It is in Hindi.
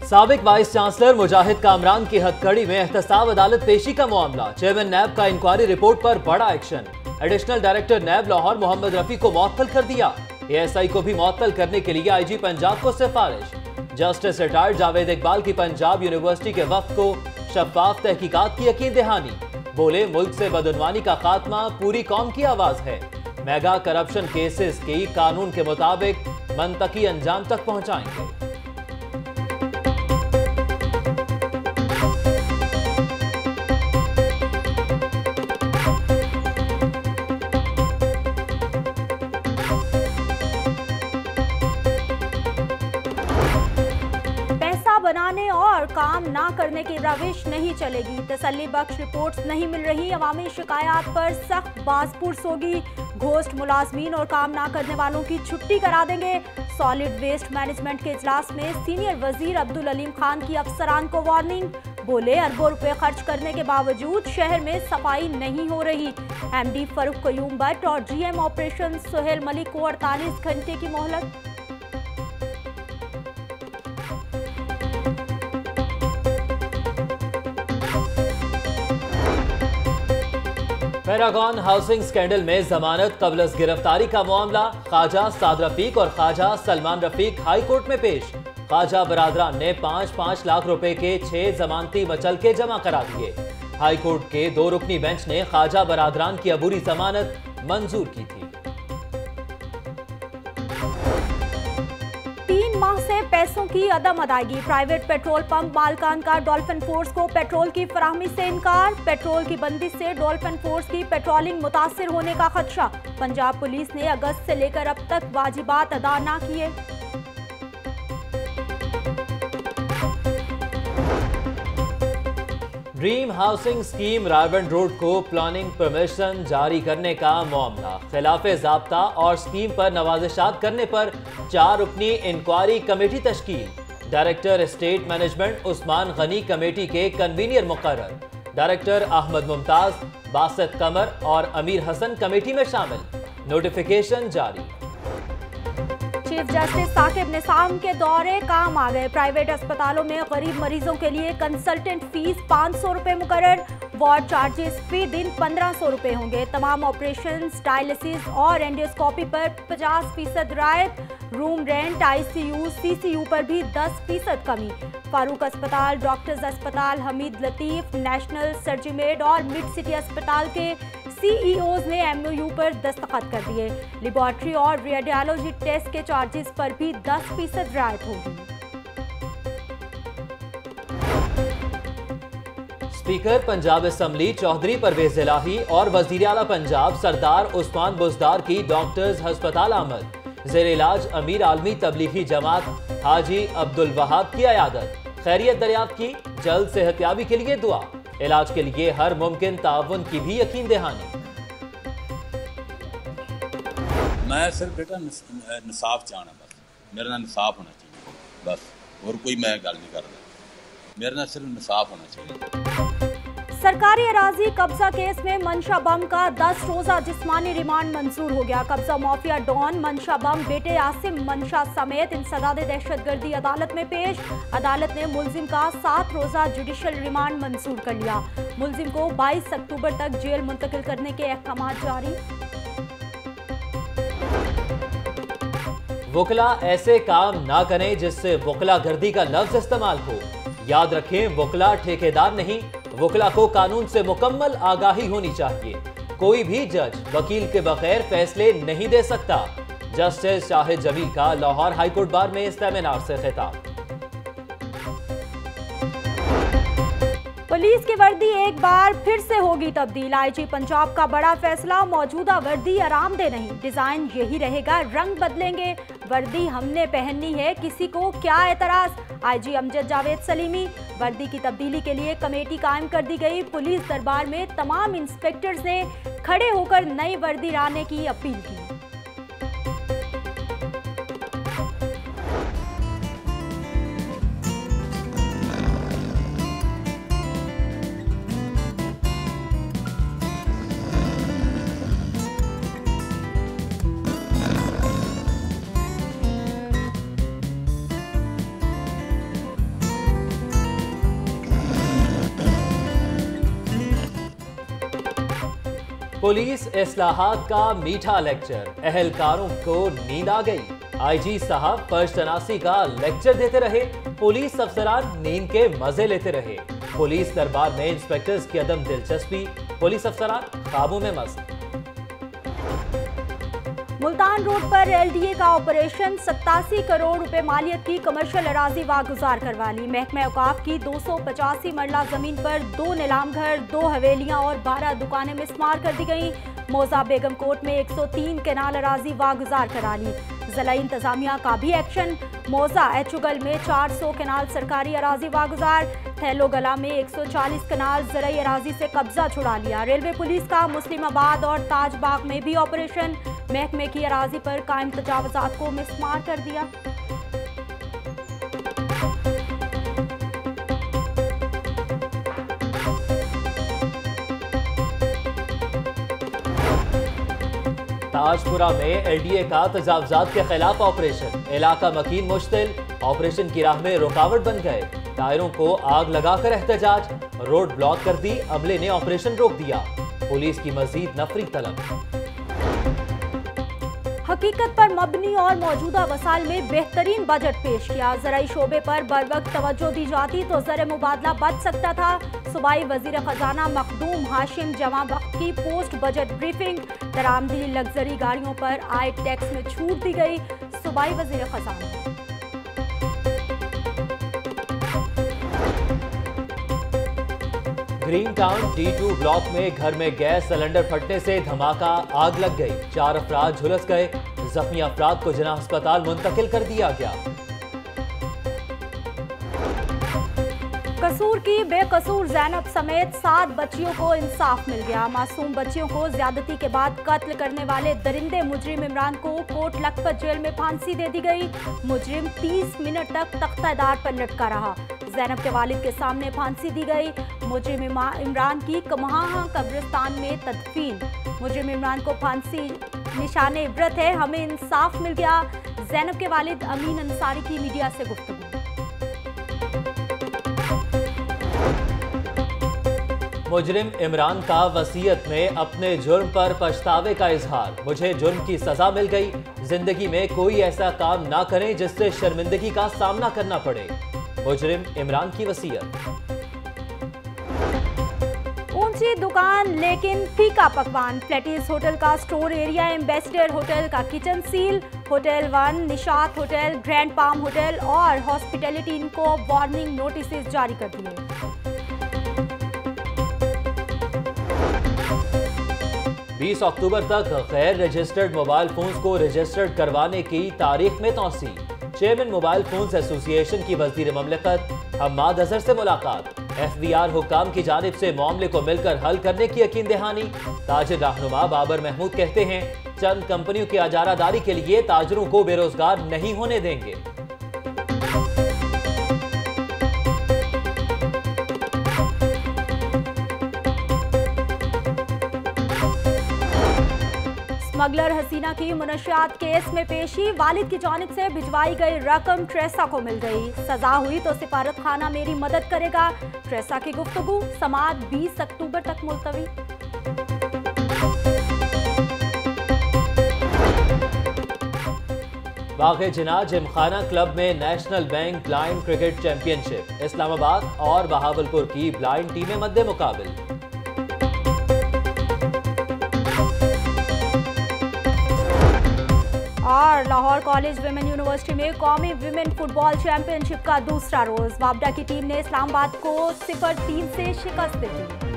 साबिक वाइस चांसलर मुजाहिद कामरान की हथकड़ी में एहतसाब अदालत पेशी का मामला। चेयरमैन नैब का इंक्वायरी रिपोर्ट पर बड़ा action. Additional director NAB Lahore Mohammad Rafi को मुअत्तल कर दिया। एएसआई को भी मुअत्तल करने के लिए आईजी पंजाब को सिफारिश। जस्टिस रिटायर्ड जावेद इकबाल की पंजाब यूनिवर्सिटी के वक्त को शफाफ तहकीकात की यकीन दहानी। बोले, मुल्क से बदउनवानी का खात्मा पूरी कौम की आवाज है। मेगा करप्शन केसेस की कानून के मुताबिक मंतकी अंजाम तक पहुंचाएंगे। बनाने और काम ना करने की रविश नहीं चलेगी। तसल्ली बख्श रिपोर्ट्स नहीं मिल रही। अवामी शिकायत पर सख्त बाज़पुर्स होगी। घोस्ट मुलाजमीन और काम ना करने वालों की छुट्टी करा देंगे। सॉलिड वेस्ट मैनेजमेंट के इजलास में सीनियर वजीर अब्दुल अलीम खान की अफसरान को वार्निंग। बोले, अरबों रुपए खर्च करने के बावजूद शहर में सफाई नहीं हो रही। एमडी फरूख कयूम भट्ट और जीएम ऑपरेशन सुहेल मलिक को 48 घंटे की मोहलत। पैरागॉन हाउसिंग स्कैंडल में जमानत कबलस गिरफ्तारी का मामला। ख्वाजा साद रफीक और ख्वाजा सलमान रफीक हाई कोर्ट में पेश। ख्वाजा बरादरान ने 5-5 लाख रुपए के 6 जमानती मचलके जमा करा दिए। हाई कोर्ट के 2 रुकनी बेंच ने ख्वाजा बरादरान की अबूरी जमानत मंजूर की थी। 3 माह से पैसों की अदम अदायगी। प्राइवेट पेट्रोल पंप मालकान का डॉल्फिन फोर्स को पेट्रोल की फराहमी से इनकार। पेट्रोल की बंदिश से डॉल्फिन फोर्स की पेट्रोलिंग मुतासिर होने का खदशा। पंजाब पुलिस ने अगस्त से लेकर अब तक वाजिबात अदा ना किए। Dream housing scheme Raiwind road को प्लानिंग परमिशन जारी करने का मामला। खिलाफे ज़ाब्ता और स्कीम पर नवाजिशात करने पर 4 रुकनी इंक्वायरी कमेटी तश्कील। Director state management Usman Ghani committee के कन्वीनियर मुकर्रर। डायरेक्टर अहमद मुमताज, बासित कमर और अमीर हसन कमेटी में शामिल। नोटिफिकेशन जारी। चीफ जस्टिस साकिब निसाम के दौरे काम आ गए। प्राइवेट अस्पतालों में गरीब मरीजों के लिए कंसल्टेंट फीस 500 रुपए मुकर्रर। वार्ड चार्जेस फी दिन 1500 रुपए होंगे। तमाम ऑपरेशन, डायलिसिस और एंडोस्कोपी पर 50% रियायत। रूम रेंट, आईसीयू, सीसीयू पर भी 10% कमी। फारूक अस्पताल, डॉक्टर्स अस्पताल, हमीद लतीफ, नेशनल सर्जिमेड और मिड सिटी अस्पताल के सीईओज ने एमओयू पर दस्तखत कर दिए। लेबोरेटरी और रेडियोलॉजी टेस्ट के चार्जेस पर भी 10% रियायत होगी। स्पीकर पंजाब असेंबली चौधरी परवेज इलाही और वजीर आला पंजाब सरदार उस्मान बुजदार की डॉक्टर्स हस्पताल आमद। जेर इलाज अमीर आलमी तबलीगी जमात हाजी अब्दुल वहाब की अयादत। खैरियत दरियाफ्त की, जल्द सेहतयाबी के लिए दुआ। इलाज के लिए हर मुमकिन ताउन की भी यकीन दहानी। मैं सिर्फ बेटा इंसाफ चाहना, बस मेरे नाल इंसाफ होना चाहिए, बस और कोई मैं गल नहीं करता। मेरे नाल सिर्फ इंसाफ होना चाहिए। सरकारी अराजी कब्जा केस में मंशा बम का 10 रोजा जिस्मानी रिमांड मंजूर हो गया। कब्जा माफिया डॉन मंशा बम बेटे आसिम मंशा समेत इंसदाद दहशतगर्दी अदालत में पेश। अदालत ने मुलजिम का 7 रोजा जुडिशल रिमांड मंजूर कर लिया। मुलजिम को 22 अक्टूबर तक जेल मुंतकिल करने के अहकाम जारी। वकला ऐसे काम ना करें जिससे वकला गर्दी का लफ्ज इस्तेमाल हो। याद रखें, वकला ठेकेदार नहीं, वकला को कानून से मुकम्मल आगाही होनी चाहिए। कोई भी जज वकील के बगैर फैसले नहीं दे सकता। जस्टिस शाहिद जमील का लाहौर हाईकोर्ट बार में सेमिनार से खिताब। पुलिस की वर्दी एक बार फिर से होगी तब्दील। आईजी पंजाब का बड़ा फैसला, मौजूदा वर्दी आरामदेह नहीं, डिजाइन यही रहेगा, रंग बदलेंगे। वर्दी हमने पहननी है, किसी को क्या एतराज। आईजी अमजद जावेद सलीमी। वर्दी की तब्दीली के लिए कमेटी कायम कर दी गई। पुलिस दरबार में तमाम इंस्पेक्टर्स ने खड़े होकर नई वर्दी लाने की अपील की। पुलिस इस्लाहात का मीठा लेक्चर, एहलकारों को नींद आ गई। आईजी साहब फर्श तनासी का लेक्चर देते रहे, पुलिस अफसरान नींद के मजे लेते रहे। पुलिस दरबार में इंस्पेक्टर्स की अदम दिलचस्पी, पुलिस अफसरान ख्वाबों में मस्त। मुल्तान रोड पर एलडीए का ऑपरेशन, 87 करोड़ रुपए मालियत की कमर्शियल अराजी वागुजार करवा ली। महकमा औकाफ की 285 मरला जमीन पर 2 नीलाम घर, 2 हवेलियां और 12 दुकानें मिसमार कर दी गई। मौजा बेगम कोट में 103 कैनाल अराजी वागुजार करा ली। जिला इंतजामिया का भी एक्शन, मौजा एचुगल में 400 कैनाल सरकारी अराजी वागुजार, थैलोगला में 140 कैनाल ज़राई अराजी से कब्जा छुड़ा लिया। रेलवे पुलिस का मुस्लिमाबाद और ताजबाग में भी ऑपरेशन, महकमे की अराजी पर कायम तजावुजात को मिसमार कर दिया। ताजपुरा में एलडीए का तजावुजात के खिलाफ ऑपरेशन, इलाका मकीन मुश्तिल, ऑपरेशन की राह में रुकावट बन गए। टायरों को आग लगाकर एहतजाज, रोड ब्लॉक कर दी, अमले ने ऑपरेशन रोक दिया। पुलिस की मजीद नफरी तलब। हकीकत पर मबनी और मौजूदा वसाइल में बेहतरीन बजट पेश किया। ज़राई शोबे पर बरवक्त तवज्जो दी जाती तो ज़र मुबादला बच सकता था। सूबाई वजीर खजाना मखदूम हाशिम जमा वक्त की पोस्ट बजट ब्रीफिंग, दरामदी लग्जरी गाड़ियों पर आय टैक्स में छूट दी गई। सूबाई वजीर खजाना ग्रीन टाउन D2 ब्लॉक में घर में गैस सिलेंडर फटने से धमाका, आग लग गई। 4 अफराद झुलस गए, जख्मी अफराद को जिला अस्पताल मुंतकिल कर दिया गया। कसूर की बेकसूर ज़ैनब समेत 7 बच्चियों को इंसाफ मिल गया। मासूम बच्चियों को ज्यादती के बाद कत्ल करने वाले दरिंदे मुजरिम इमरान को कोट लखपत जेल में फांसी दे दी गई। मुजरिम 30 मिनट तक तख्तादार पर लटका रहा। ज़ैनब के वालिद के सामने फांसी दी गई। मुजरिम इमरान की कमहा कब्रिस्तान में तदफीन। मुजरिम इमरान को फांसी निशाने इबरत है, हमें इंसाफ मिल गया। ज़ैनब के वालिद अमीन अंसारी की मीडिया से गुफ्तगू। मुजरिम इमरान का वसीयत में अपने जुर्म पर पछतावे का इजहार, मुझे जुर्म की सजा मिल गई, जिंदगी में कोई ऐसा काम ना करें जिससे शर्मिंदगी का सामना करना पड़े। मुजरिम इमरान की वसीयत। ऊंची दुकान लेकिन फीका पकवान, फ्लैटिस होटल का स्टोर एरिया, एम्बेसडर होटल का kitchen seal, hotel 1, Nishat hotel, grand palm hotel और हॉस्पिटैलिटी इनको वार्निंग नोटिस जारी कर दिए। 20 अक्टूबर तक गैर रजिस्टर्ड मोबाइल फोन्स को रजिस्टर्ड करवाने की तारीख में तौसी। चेयरमैन मोबाइल फोन्स एसोसिएशन की वज़ीर ममलकत हम्माद अजहर से मुलाकात। FBR हुकाम की जानिब से मामले को मिलकर हल करने की यकीन दहानी। ताजिर रहनुमा बाबर महमूद कहते हैं, चंद कंपनियों की अजारादारी के लिए ताजरों को बेरोजगार नहीं होने देंगे। स्मगलर हसीना की मुनशियात केस में पेशी, वालिद की जानिब से भिजवाई गई रकम ट्रेसा को मिल गई। सजा हुई तो सिफारत खाना मेरी मदद करेगा। ट्रेसा की गुफ्तगू, समाअत 20 अक्टूबर तक मुलतवी। बाग़े जिना जिमखाना क्लब में national bank blind cricket championship, Islamabad और बहावलपुर की ब्लाइंड टीमें मद्दे मुकाबिल। और लाहौर कॉलेज विमेन यूनिवर्सिटी में कौमी विमेन फुटबॉल चैंपियनशिप का दूसरा रोज, वाबडा की टीम ने इस्लामाबाद को 0-3 से शिकस्त दी।